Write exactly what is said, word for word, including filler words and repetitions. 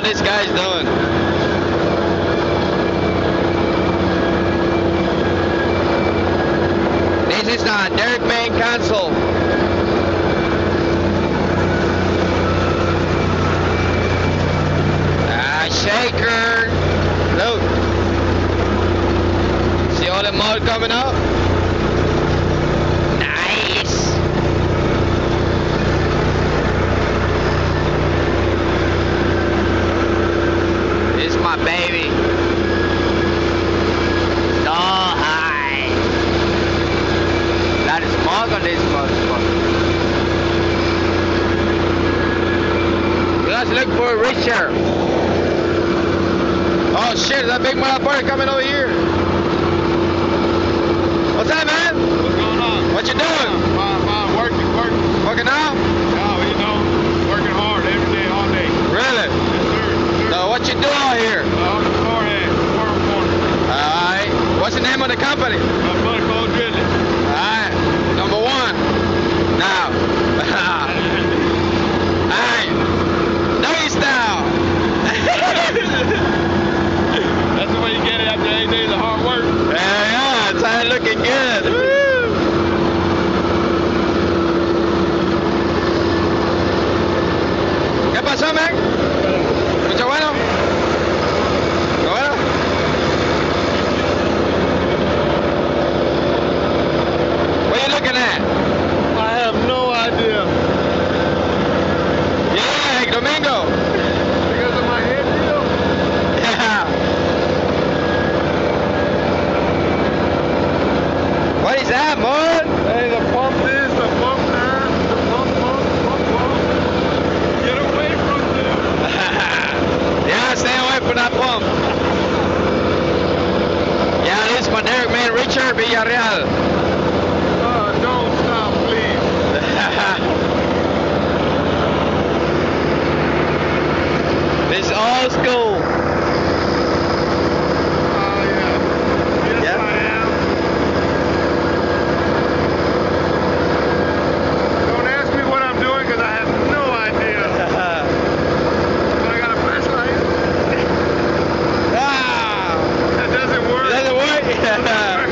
what this guy's doing. This is the Derek Man console. Ah, shaker. Look. See all the mud coming up? Nice. This is my baby. So high. That is smog on this motherfucker. Let's look for Richard. Oh shit, that big motherfucker coming over here. What's up, man? What's going on? What you doing? Fine, fine. Working, working. Working out? Oh, you know, working hard every day, all day. Really? Yes, sir. Yes, sir. So what you do out here? Uh, on the forehead, corner, corner. Alright. What's the name of the company? My buddy called Drilling. Alright. Number one. Now. Alright. Doggy style. That's the way you get it after eight days of hard work. Yeah, yeah. It's all looking good. Woo. ¿Qué pasó, man? Mucho bueno. ¿Mucho bueno? What are you looking at? I have no idea. Yeah, Domingo. Because of my head deal. Yeah. What is that, man? Hey, the pump this, the pump that, the pump, pump, pump, pump. Get away from them. Yeah, stay away from that pump. Yeah, this is my Derek Man, Richard Villarreal. Uh, don't stop, please. This is old school. Oh, yeah. Yes, Yeah. I am. Don't ask me what I'm doing because I have no idea. But I got a flashlight. Ah, That doesn't work. does it work?